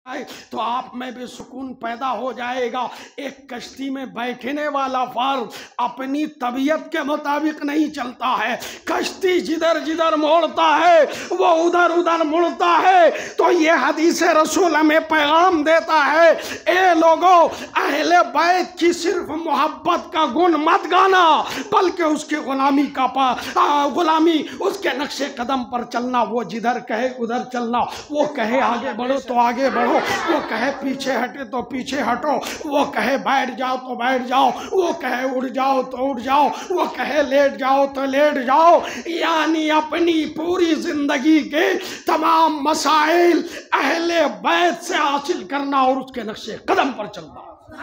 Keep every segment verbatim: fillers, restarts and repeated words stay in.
तो आप में भी सुकून पैदा हो जाएगा। एक कश्ती में बैठने वाला फर्द अपनी तबीयत के मुताबिक नहीं चलता है। कश्ती जिधर जिधर मोड़ता है वो उधर उधर मुड़ता है। तो ये हदीस रसूल हमें पैगाम देता है, ए लोगों, अहले बैत की सिर्फ मोहब्बत का गुण मत गाना, बल्कि उसके गुलामी का पा गुलामी उसके नक्शे कदम पर चलना। वो जिधर कहे उधर चलना, वो कहे आगे बढ़ो तो आगे बढ़ो, वो कहे पीछे हटे तो पीछे हटो, वो कहे बैठ जाओ तो बैठ जाओ, वो कहे उड़ जाओ तो उड़ जाओ, वो कहे लेट जाओ तो लेट जाओ। यानी अपनी पूरी जिंदगी के तमाम मसाइल अहले बैत से हासिल करना और उसके नक्शे कदम पर चलना।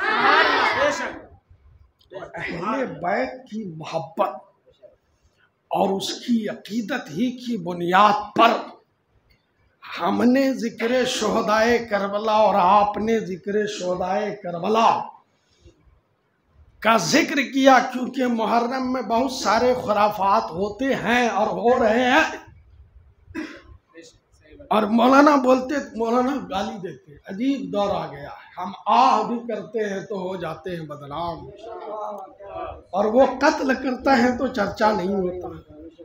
तो अहले बैत की मोहब्बत और उसकी अकीदत ही की बुनियाद पर हमने जिक्र शोहदाए करबला और आपने जिक्र शोहदाए करबला का जिक्र किया, क्योंकि मुहर्रम में बहुत सारे खुराफात होते हैं और हो रहे हैं। और मौलाना बोलते, मौलाना गाली देते, अजीब दौर आ गया है, हम आह भी करते हैं तो हो जाते हैं बदनाम, और वो कत्ल करता है तो चर्चा नहीं होता।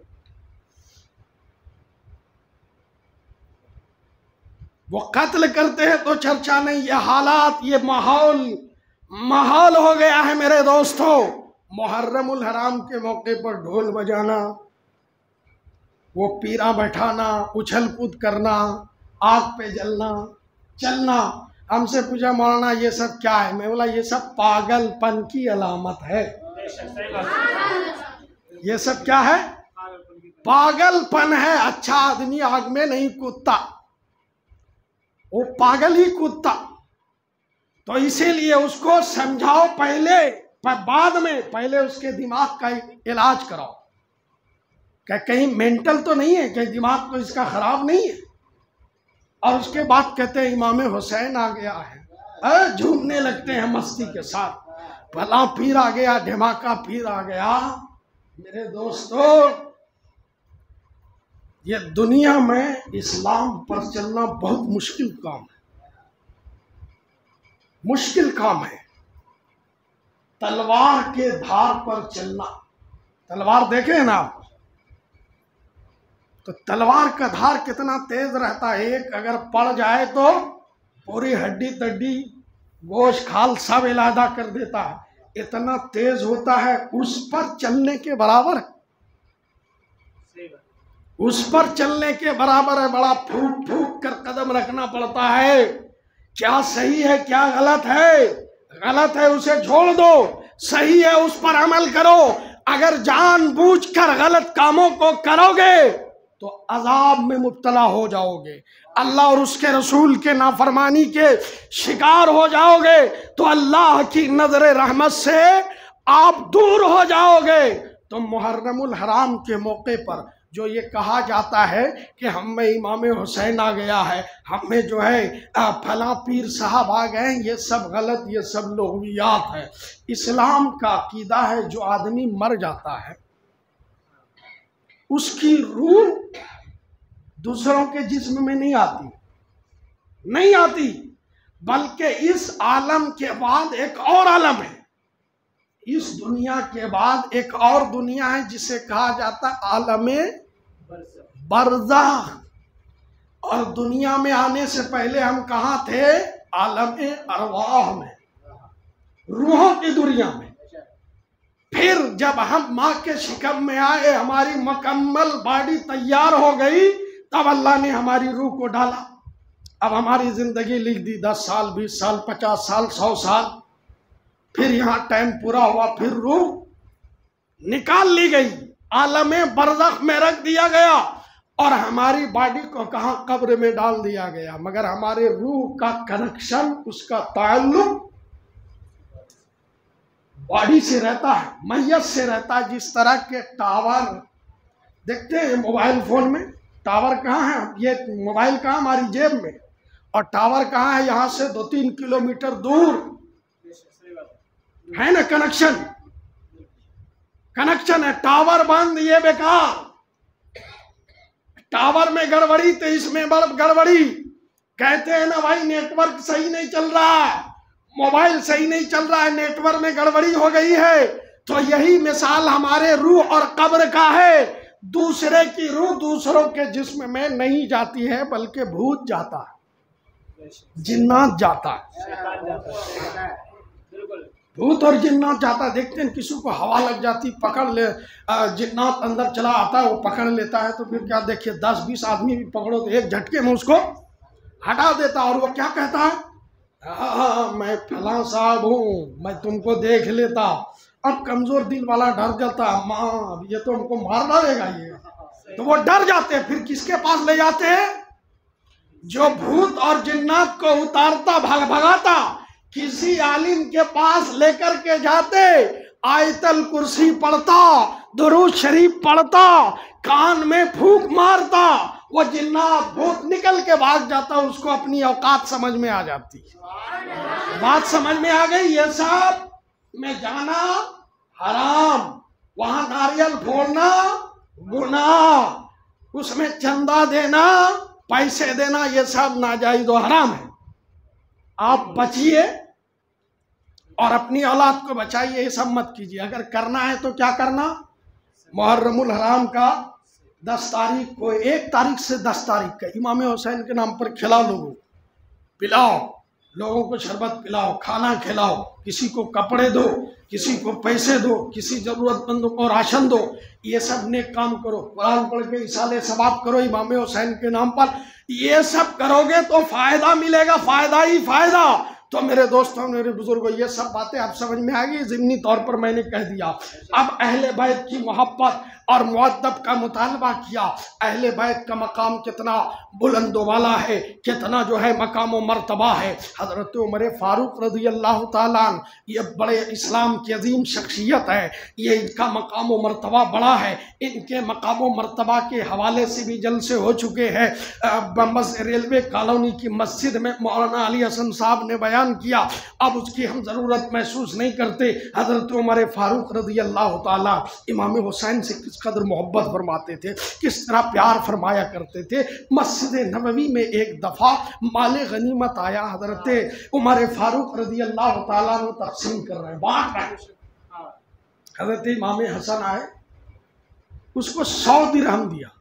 वो कत्ल करते हैं तो चर्चा नहीं। ये हालात, ये माहौल माहौल हो गया है मेरे दोस्तों। मुहर्रमुल हराम के मौके पर ढोल बजाना, वो पीरा बैठाना, उछल कूद करना, आग पे जलना, चलना। हमसे पूछा मौलाना ये सब क्या है? मैं बोला ये सब पागलपन की अलामत है। ये सब क्या है? पागलपन है। अच्छा आदमी आग में नहीं कूदता, वो पागल ही कूदता। तो इसीलिए उसको समझाओ पहले, बाद में पहले उसके दिमाग का इलाज कराओ। क्या कहीं मेंटल तो नहीं है, कहीं दिमाग तो इसका खराब नहीं है? और उसके बाद कहते हैं इमाम हुसैन आ गया है, झूमने लगते हैं मस्ती के साथ। भला पीर आ गया, धमाका पीर आ गया। मेरे दोस्तों, ये दुनिया में इस्लाम पर चलना बहुत मुश्किल काम है, मुश्किल काम है। तलवार के धार पर चलना, तलवार देखे ना आप, तो तलवार का धार कितना तेज रहता है। एक अगर पड़ जाए तो पूरी हड्डी तड्डी गोश खाल सब इलादा कर देता है, इतना तेज होता है। उस पर चलने के बराबर है, उस पर चलने के बराबर है। बड़ा फूक फूक कर कदम रखना पड़ता है। क्या सही है क्या गलत है? गलत है उसे छोड़ दो, सही है उस पर अमल करो। अगर जानबूझकर गलत कामों को करोगे तो अजाब में मुब्तला हो जाओगे, अल्लाह और उसके रसूल के नाफरमानी के शिकार हो जाओगे, तो अल्लाह की नजर रहमत से आप दूर हो जाओगे। तो मुहर्रमुल हराम के मौके पर जो ये कहा जाता है कि हम में इमाम हुसैन आ गया है, हम में जो है फला पीर साहब आ गए, ये सब गलत, ये सब लोगियात है। इस्लाम का अकीदा है जो आदमी मर जाता है उसकी रूह दूसरों के जिस्म में नहीं आती, नहीं आती, बल्कि इस आलम के बाद एक और आलम है। इस दुनिया के बाद एक और दुनिया है जिसे कहा जाता है आलमे बरज़ख। और दुनिया में आने से पहले हम कहाँ थे? आलमे अरवाह में, रूहों की दुनिया में। फिर जब हम माँ के शिकम में आए, हमारी मुकम्मल बॉडी तैयार हो गई, तब अल्लाह ने हमारी रूह को डाला। अब हमारी जिंदगी लिख दी, दस साल, बीस साल, पचास साल, सौ साल। फिर यहाँ टाइम पूरा हुआ, फिर रूह निकाल ली गई, आलमे बरज़ख में रख दिया गया, और हमारी बॉडी को कहाँ? कब्र में डाल दिया गया। मगर हमारे रूह का कनेक्शन, उसका ताल्लुक बॉडी से रहता है, मैयत से रहता है। जिस तरह के टावर देखते हैं मोबाइल फोन में, टावर कहाँ है? ये मोबाइल कहाँ? हमारी जेब में। और टावर कहाँ है? यहाँ से दो तीन किलोमीटर दूर है ना। कनेक्शन कनेक्शन है। टावर बंद, ये बेकार। टावर में गड़बड़ी तो इसमें बड़ गड़बड़ी। कहते हैं ना भाई नेटवर्क सही नहीं चल रहा, मोबाइल सही नहीं चल रहा है, नेटवर्क में गड़बड़ी हो गई है। तो यही मिसाल हमारे रूह और कब्र का है। दूसरे की रूह दूसरों के जिस्म में नहीं जाती है, बल्कि भूत जाता है, जिन्नात जाता है। भूत और जिन्नात जाता है। देखते हैं किसी को हवा लग जाती, पकड़ ले, जिन्नात अंदर चला आता है, वो पकड़ लेता है। तो फिर क्या, देखिए दस बीस आदमी भी पकड़ो तो एक झटके में उसको हटा देता। और वो क्या कहता है, हाँ मैं फलां साहब हूँ, मैं तुमको देख लेता। अब कमजोर दिल वाला डर जाता, माँ ये तो हमको मार डालेगा ये, तो वो डर जाते हैं। फिर किसके पास ले जाते हैं, जो भूत और जिन्नात को उतारता भाग भगाता, किसी आलिम के पास लेकर के जाते, आयतल कुर्सी पढ़ता, दुरूद शरीफ पढ़ता, कान में फूंक मारता, वो जिन्नात भूत निकल के भाग जाता, उसको अपनी औकात समझ में आ जाती। बात समझ में आ गई। ये सब में जाना हराम, वहां नारियल फोड़ना गुनाह, उसमें चंदा देना, पैसे देना, ये सब नाजायज और हराम है। आप बचिए और अपनी औलाद को बचाइए, ये सब मत कीजिए। अगर करना है तो क्या करना, मुहर्रमुल हराम का दस तारीख को, एक तारीख से दस तारीख का इमाम हुसैन के नाम पर खिलाओ, लोगों पिलाओ, लोगों को शरबत पिलाओ, खाना खिलाओ, किसी को कपड़े दो, किसी को पैसे दो, किसी जरूरतमंदों को राशन दो। ये सब नेक काम करो, कुरान पढ़ के इसाले सवाब करो इमाम हुसैन के नाम पर। ये सब करोगे तो फायदा मिलेगा, फायदा ही फायदा। तो मेरे दोस्तों, मेरे बुजुर्गों, ये सब बातें आप समझ में आ गई। ज़िमनी तौर पर मैंने कह दिया। अब अहले बैत की मोहब्बत और मुअद्दब का मुतालबा किया। अहले बैत का मकाम कितना बुलंदो वाला है, कितना जो है मकाम व मर्तबा है। हज़रत उमर फ़ारूक रज़ी अल्लाह ताला अन्हु, ये बड़े इस्लाम की अजीम शख्सियत है, ये इनका मकाम व मर्तबा बड़ा है। इनके मकाम व मर्तबा के हवाले से भी जलसे हो चुके हैं। रेलवे कॉलोनी की मस्जिद में मौलाना अली हसन साहब ने बयान किया, अब उसकी हम ज़रूरत महसूस नहीं करते। हज़रत उमर फ़ारूक रज़ी अल्लाह ताला इमाम हुसैन से किस कदर मोहब्बत फरमाते थे, किस तरह प्यार फरमाया करते थे। मस्जिद नबवी में एक दफ़ा माले गनीमत आया, हज़रत उमर फ़ारूक रज़ी अल्लाह ताला ने तकसीम कर रहे हैं, बांट रहे हैं। हज़रत इमाम हसन आए, उसको सौ दिरहम दिया।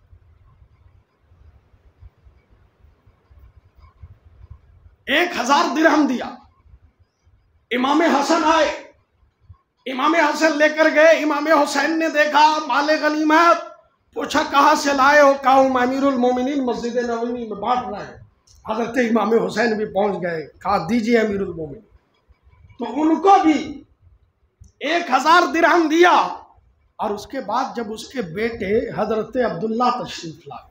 एक हजार दिरहम दिया। इमाम हसन आए, इमाम हसन लेकर गए। इमाम हुसैन ने देखा माले गनीमत, पूछा कहाँ से लाए हो? कहा हम अमीरुल मोमिनीन मस्जिद नबवी में बांट रहे हैं। हजरत इमाम हुसैन भी पहुंच गए, कहा दीजिए अमीरुल मोमिनीन। तो उनको भी एक हजार दिरहम दिया। और उसके बाद जब उसके बेटे हजरत अब्दुल्ला तशरीफ लाए,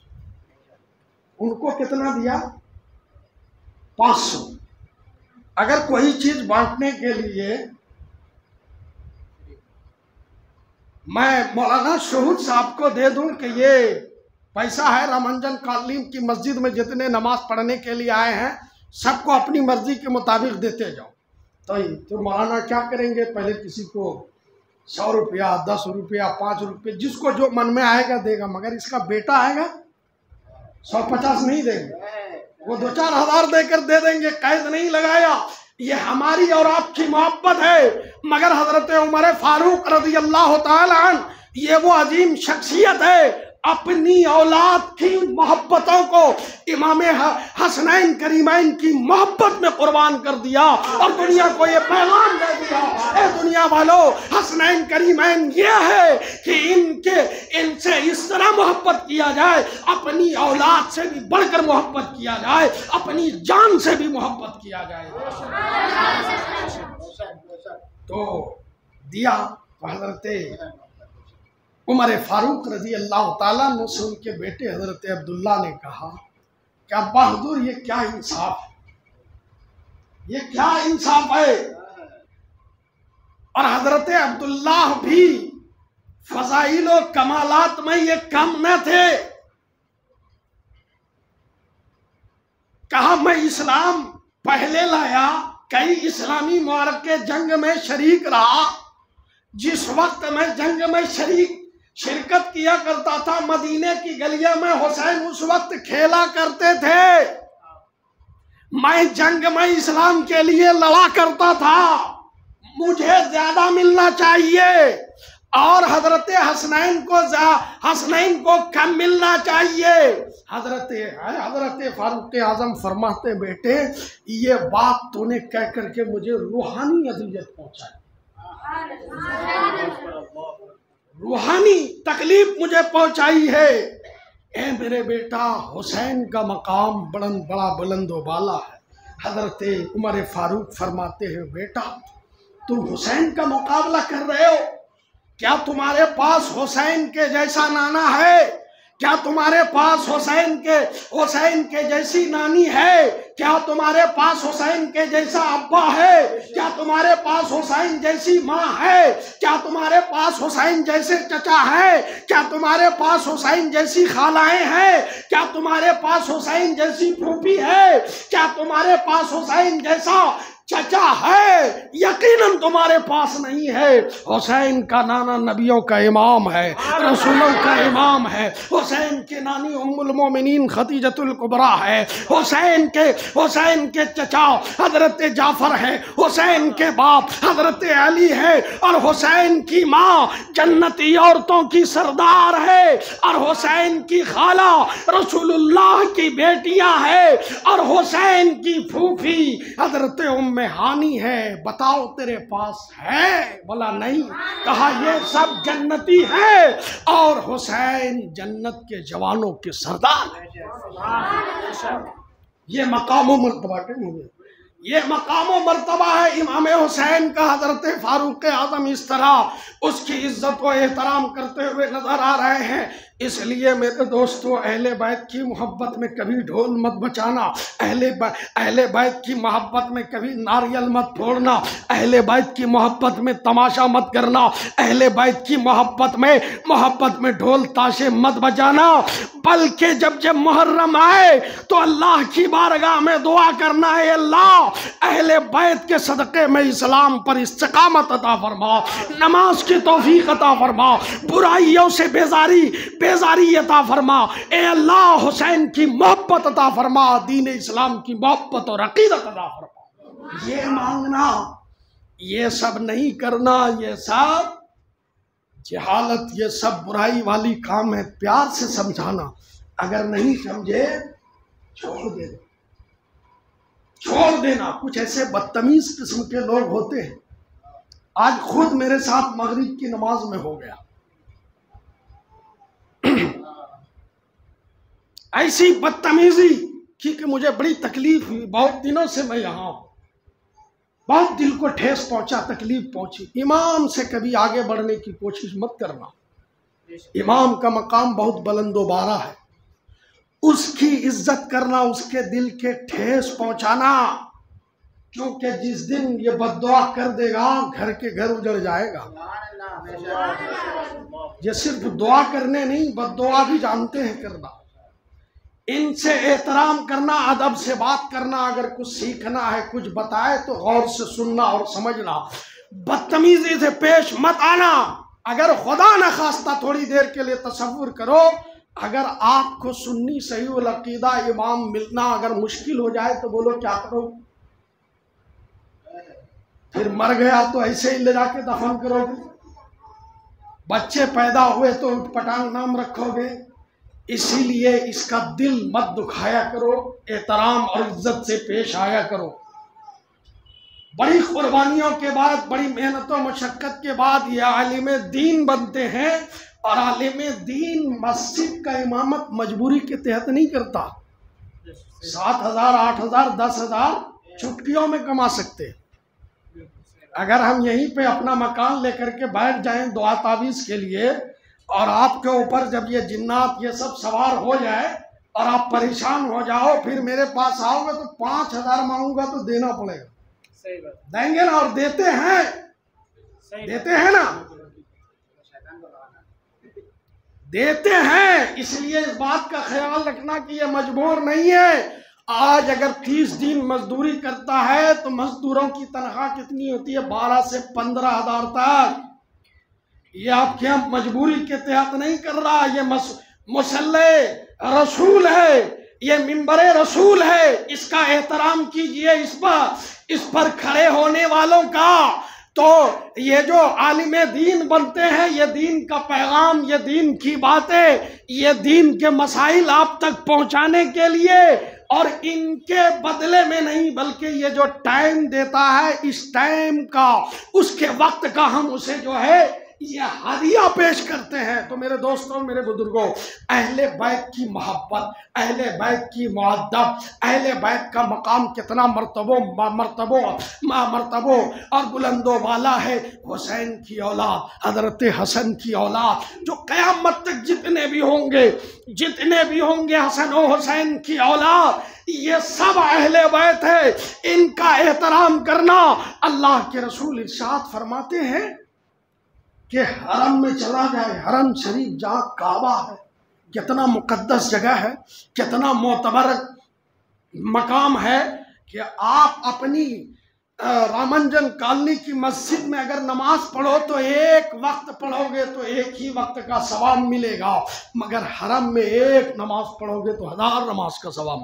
उनको कितना दिया? पाँच सौ। अगर कोई चीज बांटने के लिए मैं मौलाना शहूद साहब को दे दूं कि ये पैसा है रामंजन कॉलोनी की मस्जिद में जितने नमाज पढ़ने के लिए आए हैं सबको अपनी मर्जी के मुताबिक देते जाओ, तो तो मौलाना क्या करेंगे? पहले किसी को सौ रुपया, दस रुपया, पाँच रुपये, जिसको जो मन में आएगा देगा। मगर इसका बेटा आएगा सौ पचास नहीं देंगे, वो दो चार हजार देकर दे देंगे, कैद नहीं लगाया। ये हमारी और आपकी मोहब्बत है। मगर हजरत उमर फारूक रज़ी अल्लाह ताला अन्हु, ये वो अजीम शख्सियत है, अपनी औलाद की मोहब्बतों को इमाम हसनैन करीमैन की मोहब्बत में कुर्बान कर दिया और दुनिया को ये पैगाम दे दिया, ए दुनिया वालों, हसनैन करीमैन ये है कि इनके इनसे इस तरह मोहब्बत किया जाए, अपनी औलाद से भी बढ़कर मोहब्बत किया जाए, अपनी जान से भी मोहब्बत किया जाए। तो दिया हजरत उमर फारूक रजी अल्लाह ताला ने से उनके बेटे हजरत अब्दुल्ला ने कहा कि अब्बा हुजूर ये क्या इंसाफ है, ये क्या इंसाफ है। और हजरत अब्दुल्ला भी फजाइल और कमालात में ये कम न थे। कहा मैं इस्लाम पहले लाया, कई इस्लामी मुआरके जंग में शरीक रहा। जिस वक्त मैं जंग में शरीक शिरकत किया करता था, मदीने की गलियों में हुसैन उस वक्त खेला करते थे। मैं जंग में इस्लाम के लिए लड़ा करता था, मुझे ज्यादा मिलना चाहिए और हजरत हसनैन को हसनैन को कम मिलना चाहिए। हजरत हजरत फारूक आजम फरमाते, बेटे ये बात तूने कह करके मुझे रूहानी अज़ियत पहुंचाई, रूहानी तकलीफ मुझे पहुंचाई है। ए मेरे बेटा, हुसैन का मकाम बुलंद बड़ा बुलंद वाला है। हजरत उमर फारूक फरमाते हैं, बेटा तुम हुसैन का मुकाबला कर रहे हो, क्या तुम्हारे पास हुसैन के जैसा नाना है? क्या तुम्हारे पास हुसैन के हुसैन के जैसी नानी है? क्या तुम्हारे पास हुसैन के जैसा अब्बा है? क्या तुम्हारे पास हुसैन जैसी माँ है? क्या तुम्हारे पास हुसैन जैसे चचा है? क्या तुम्हारे पास हुसैन जैसी खालाएं हैं? क्या तुम्हारे पास हुसैन जैसी फूफी है? क्या तुम्हारे पास हुसैन जैसा चचा है? यकीनन तुम्हारे पास नहीं है। हुसैन का नाना नबियों का इमाम है, रसूलों का इमाम है। हुसैन की नानी उम्मुल मोमिनीन खदीजतुल कुबरा है। हुसैन के हुसैन के चचा हजरत जाफर है। हुसैन के बाप हजरत अली है। और हुसैन की माँ जन्नती औरतों की सरदार है। और हुसैन की खाला रसूलुल्लाह की बेटियां है। और हुसैन की फूफी हजरत उम्मे हानी है। बताओ तेरे पास है? बोला नहीं। कहा ये सब जन्नती है और हुसैन जन्नत के जवानों के सरदार है। ये मकाम मर्तबा के ये मकाम मर्तबा है इमाम हुसैन का। हजरत फारूक आजम इस तरह उसकी इज्जत व एहतराम करते हुए नजर आ रहे हैं। इसलिए मेरे दोस्तों, अहले बैत की मोहब्बत में कभी ढोल मत बजाना, अहले अहले बैत की मोहब्बत में कभी नारियल मत फोड़ना, अहले बैत की मोहब्बत में तमाशा मत करना, अहले बैत की मोहब्बत में मोहब्बत में ढोल ताशे मत बजाना। बल्कि जब जब मुहर्रम आए तो अल्लाह की बारगाह में दुआ करना है, अल्लाह अहले बैत के सदक़े में इस्लाम पर इस्तिक़ामत अता फरमा, नमाज की तौफीक अता फरमा, बुराइयों से बेजारी बेजारी अता फरमा। ए अल्लाह हुसैन की मोहब्बत अता फरमा, दीन इस्लाम की मोहब्बत और अकीदत अता फरमा। ये मांगना, ये सब नहीं करना, ये सब जहालत, ये सब बुराई वाली काम है। प्यार से समझाना, अगर नहीं समझे छोड़ देना, छोड़ देना। कुछ ऐसे बदतमीज किस्म के लोग होते हैं, आज खुद मेरे साथ मगरिब की नमाज में हो गया। ऐसी बदतमीजी की कि मुझे बड़ी तकलीफ हुई। बहुत दिनों से मैं यहाँ हूँ, बहुत दिल को ठेस पहुंचा, तकलीफ पहुंची। इमाम से कभी आगे बढ़ने की कोशिश मत करना। इमाम का मकाम बहुत बुलंदोबारा है, उसकी इज्जत करना, उसके दिल के ठेस पहुंचाना। क्योंकि जिस दिन ये बद्दुआ कर देगा, घर के घर उजड़ जाएगा। ये सिर्फ दुआ करने नहीं, बद्दुआ भी जानते हैं करना। इनसे एहतराम करना, अदब से बात करना, अगर कुछ सीखना है, कुछ बताए तो गौर से सुनना और समझना। बदतमीजी से पेश मत आना। अगर खुदा न खास्ता थोड़ी देर के लिए तसव्वुर करो, अगर आपको सुन्नी सही वल अकीदा इमाम मिलना अगर मुश्किल हो जाए तो बोलो क्या करो? फिर मर गया तो ऐसे ही ले जाके दफन करोगे? बच्चे पैदा हुए तो उटपटांग नाम रखोगे? इसीलिए इसका दिल मत दुखाया करो, एहतराम और इज्जत से पेश आया करो। बड़ी कुर्बानियों के बाद, बड़ी मेहनतों मशक्कत के बाद ये आलिम दीन बनते हैं। और आलिम दीन मस्जिद का इमामत मजबूरी के तहत नहीं करता। सात हजार आठ हजार दस हजार चुटकियों में कमा सकते। अगर हम यहीं पे अपना मकान लेकर के बैठ जाएं दुआ तावीज़ के लिए, और आपके ऊपर जब ये जिन्नात ये सब सवार हो जाए और आप परेशान हो जाओ, फिर मेरे पास आओगे तो पांच हजार मांगूंगा तो देना पड़ेगा। सही बात। देंगे ना? और देते हैं, देते हैं ना, देते हैं। इसलिए इस बात का ख्याल रखना कि ये मजबूर नहीं है। आज अगर तीस दिन मजदूरी करता है तो मजदूरों की तनख्वाह कितनी होती है? बारह से पंद्रह हजार तक। ये आपके यहाँ मजबूरी के तहत नहीं कर रहा, ये मुसल्ले रसूल है। ये मिंबरे रसूल है, इसका एहतराम कीजिए। इस पर इस पर खड़े होने वालों का, तो ये जो आलिम दीन बनते हैं, ये दीन का पैगाम, ये दीन की बातें, ये दीन के मसाइल आप तक पहुंचाने के लिए, और इनके बदले में नहीं बल्कि ये जो टाइम देता है, इस टाइम का, उसके वक्त का हम उसे जो है ये हदिया पेश करते हैं। तो मेरे दोस्तों, मेरे बुजुर्गों, अहले बैत की मोहब्बत, अहले बैत की मुअद्दब, अहले बैत का मकाम कितना मर्तबों मर्तबों मर्तबों और बुलंदो वाला है। हुसैन की औलाद, हजरत हसन की औलाद, जो क़यामत तक जितने भी होंगे जितने भी होंगे हसन और हुसैन की औलाद, ये सब अहले बैत है। इनका एहतराम करना, अल्लाह के रसूल इरशाद फरमाते हैं कि हरम में चला जाए, हरम शरीफ जहाँ काबा है, कितना मुकद्दस जगह है, कितना मोतबर मकाम है, कि आप अपनी रामंजन कॉलोनी की मस्जिद में अगर नमाज पढ़ो तो एक वक्त पढ़ोगे तो एक ही वक्त का सवाब मिलेगा, मगर हरम में एक नमाज पढ़ोगे तो हजार नमाज का सवाब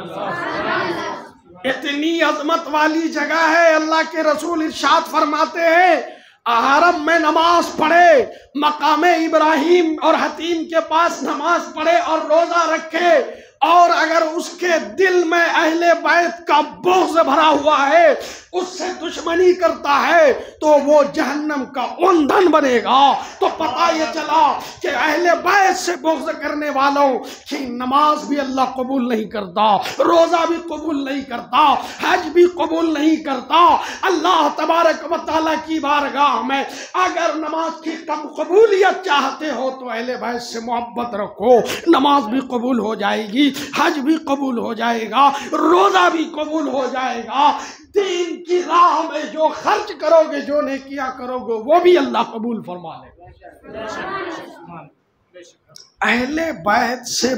मिलेगा। इतनी अजमत वाली जगह है। अल्लाह के रसूल इरशाद फरमाते हैं, हरम में नमाज पढ़े, मकामे इब्राहिम और हतीम के पास नमाज पढ़े और रोजा रखे, और अगर उसके दिल में अहले बैत का बोझ भरा हुआ है, उससे दुश्मनी करता है, तो वो जहन्नम का ईंधन बनेगा। तो पता ये चला कि अहले बैत से बोझ करने वालों की नमाज भी अल्लाह कबूल नहीं करता, रोजा भी कबूल नहीं करता, हज भी कबूल नहीं करता। अल्लाह तबारक व तआला की बारगाह में अगर नमाज की कम कबूलियत चाहते हो तो अहले बैत से मोहब्बत रखो, नमाज भी कबूल हो जाएगी, हज भी कबूल हो जाएगा, रोजा भी कबूल हो जाएगा। दीन की राह में जो खर्च करोगे, जो नेकियां करोगे, वो भी अल्लाह कबूल फरमा लेगा। अहले बैत से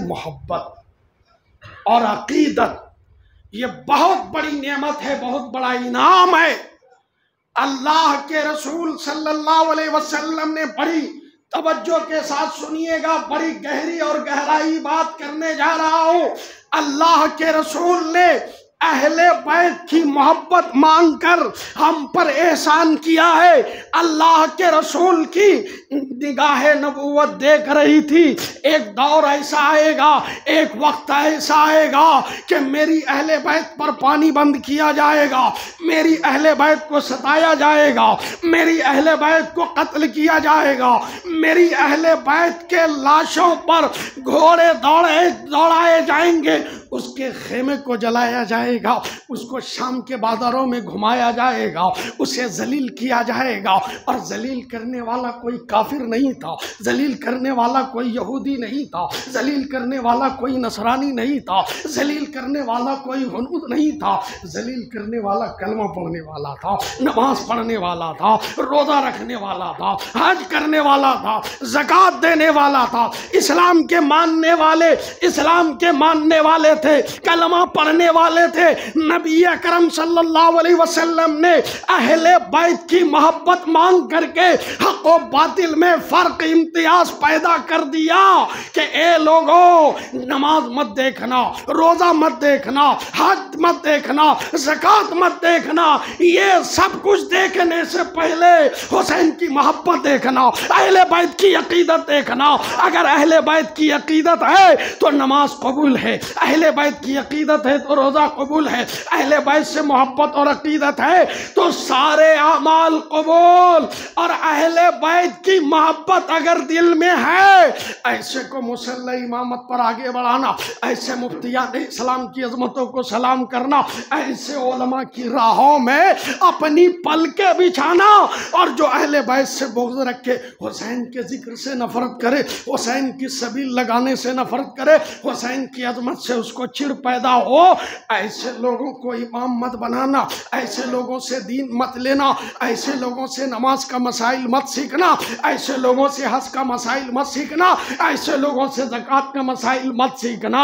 मोहब्बत और अकीदत, ये बहुत बड़ी नेमत है, बहुत बड़ा इनाम है। अल्लाह के रसूल सल्लल्लाहु अलैहि वसल्लम ने बड़ी तवज्जो के साथ सुनिएगा, बड़ी गहरी और गहराई बात करने जा रहा हूं। अल्लाह के रसूल ने अहले बैत की मोहब्बत मांगकर हम पर एहसान किया है। अल्लाह के रसूल की निगाहे नबूवत देख रही थी, एक दौर ऐसा आएगा, एक वक्त ऐसा आएगा कि मेरी अहले बैत पर पानी बंद किया जाएगा, मेरी अहले बैत को सताया जाएगा, मेरी अहले बैत को कत्ल किया जाएगा, मेरी अहले बैत के लाशों पर घोड़े दौड़े दौड़ाए जाएंगे, उसके खेमे को जलाया जाएगा, उसको शाम के बाजारों में घुमाया जाएगा, उसे जलील किया जाएगा। और जलील करने वाला कोई काफिर नहीं था, जलील करने वाला कोई यहूदी नहीं था, जलील करने वाला कोई नसरानी नहीं था, जलील करने वाला कोई हुनूद नहीं था, जलील करने वाला कलमा पढ़ने वाला था, नमाज पढ़ने वाला था, रोजा रखने वाला था, हज करने वाला था, ज़कात देने वाला था, इस्लाम के मानने वाले इस्लाम के मानने वाले थे, कलमा पढ़ने वाले थे। नबी अकरम सल्लल्लाहु अलैहि वसल्लम ने अहले बैत की मोहब्बत मांग करके हक और बातिल में फर्क इम्तियाज पैदा कर दिया कि ए लोगों, नमाज मत देखना, रोजा मत देखना, हज मत देखना, ज़कात मत देखना, ये सब कुछ देखने से पहले हुसैन की मोहब्बत देखना, अहले बैत की अकीदत देखना। अगर अहले बैत की अकीदत है तो नमाज कबूल है, अहले बैत की अकीदत है तो रोजा कबूल है, अहले बैत से मोहब्बत और अकीदत है तो सारे अमाल कबूल। और अहले बैत की मोहब्बत अगर दिल में है, ऐसे को मुसल्ला इमामत पर आगे बढ़ाना, ऐसे मुफ्तियान इस्लाम की अजमतों को सलाम करना, ऐसे उलमा की राहों में अपनी पलके बिछाना, और जो अहले बैत से बुग़्ज़ रखे, हुसैन के जिक्र से नफरत करे, हुसैन की सबील लगाने से नफरत करे, हुसैन की अजमत से उसको चिढ़ पैदा हो, ऐसे लोगों को इमाम मत बनाना, ऐसे लोगों से दीन मत लेना, ऐसे लोगों से नमाज का मसाइल मत सीखना, ऐसे लोगों से हज का मसाइल मत सीखना, ऐसे लोगों से ज़कात का मसाइल मत सीखना।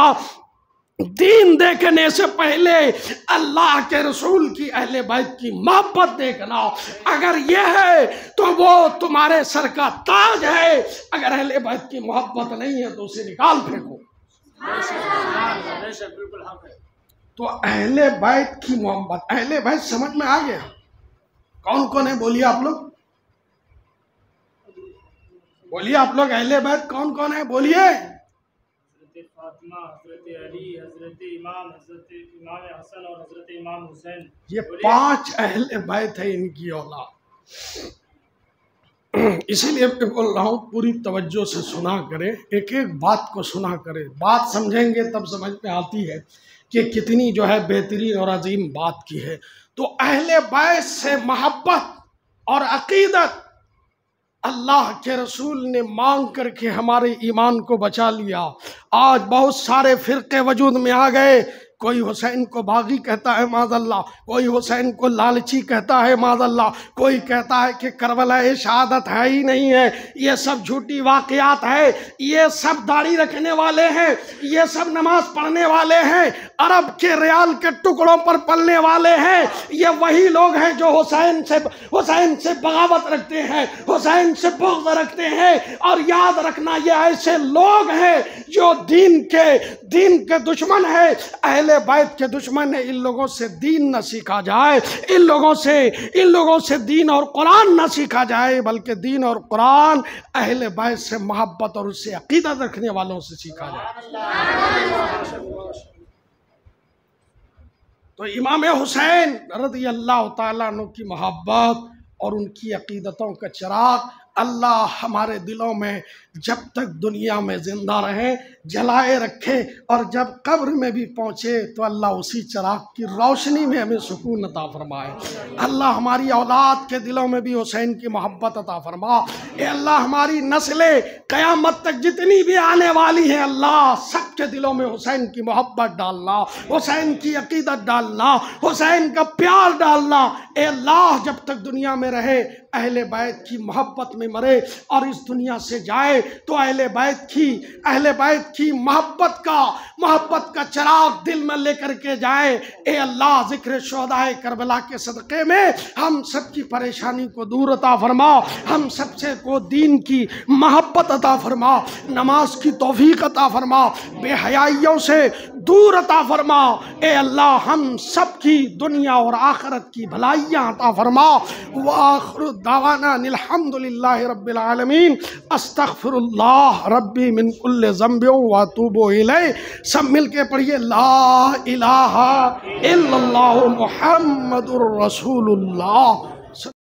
दीन देखने से पहले अल्लाह के रसूल की अहले बैत की मोहब्बत देखना। अगर यह है तो वो तुम्हारे सर का ताज है, अगर अहले बैत की मोहब्बत नहीं है तो उसे निकाल फेंको। बेशक बिल्कुल हक है। तो अहले बैत की मोहब्बत, अहले बैत समझ में आ गया? कौन कौन है बोलिए आप लोग, बोलिए आप लोग, अहले बैत कौन कौन है बोलिए। हजरत फातिमा, हजरत अली, हजरत इमाम, हजरत इमाम हसन और हजरत इमाम हुसैन, ये पांच अहले बैत है इनकी औलाद। इसीलिए मैं बोल रहा हूँ पूरी तवज्जो से सुना करें, एक एक बात को सुना करें, बात समझेंगे तब समझ में आती है कि कितनी जो है बेहतरीन और अजीम बात की है। तो अहले बैत से मोहब्बत और अकीदत अल्लाह के रसूल ने मांग करके हमारे ईमान को बचा लिया। आज बहुत सारे फिरके वजूद में आ गए, कोई हुसैन को बागी कहता है माज़अल्लाह, कोई हुसैन को लालची कहता है माज़अल्लाह, कोई कहता है कि करबला ए शहादत है ही नहीं है, ये सब झूठी वाक़यात है, ये सब दाढ़ी रखने वाले हैं, ये सब नमाज पढ़ने वाले हैं, अरब के रियाल के टुकड़ों पर पलने वाले हैं, ये वही लोग हैं जो हुसैन से हुसैन से बगावत रखते हैं, हुसैन से बुग़्ज़ रखते हैं। और याद रखना ये ऐसे लोग हैं जो दीन के दीन के दुश्मन है, अहले बैत के दुश्मन है। इन लोगों से दीन न सीखा जाए, इन लोगों से इन लोगों से दीन और कुरान न सीखा जाए, बल्कि दीन और कुरान अहले बैत से मोहब्बत और उससे अकीदत रखने वालों से सीखा जाए। तो इमाम हुसैन रज़ी अल्लाह ताला अन्हु की मोहब्बत और उनकी अकीदतों का चिराग अल्लाह हमारे दिलों में जब तक दुनिया में ज़िंदा रहें जलाए रखे, और जब कब्र में भी पहुँचे तो अल्लाह उसी चिराग की रोशनी में हमें सुकून अता फरमाए। अल्लाह हमारी औलाद के दिलों में भी हुसैन की मोहब्बत अता फरमा। ए अल्लाह हमारी नस्लें क़यामत तक जितनी भी आने वाली हैं अल्लाह सबके दिलों में हुसैन की मोहब्बत डालना, हुसैन की अकीदत डालना, हुसैन का प्यार डालना। ए अल्लाह जब तक दुनिया में रहे अहले बैत की मोहब्बत में मरे और इस दुनिया से जाए तो अहले बैत की अहले बैत की मोहब्बत का मोहब्बत का चिराग दिल में लेकर के जाए। ए अल्लाह ज़िक्र शुहदाए करबला के सदक़े में हम सब की परेशानी को दूर अता फरमा, हम सबसे को दीन की मोहब्बत अता फरमा, नमाज की तौफीक अता फरमा, बेहयाइयों से दूर अता फरमा। ए अल्लाह हम सब की दुनिया और आखिरत की भलाइयाँ अता फरमा। व आखिरु दावाना अल्हम्दुलिल्लाहि रब्बिल आलमीन, अस्तगफिरुल्लाह रब्बी मिन कुल्लि ज़ंबिन व अतूबु इलैहि। सब मिल के पढ़िए ला इलाहा इल्लल्लाहु मुहम्मदुर रसूलुल्लाह।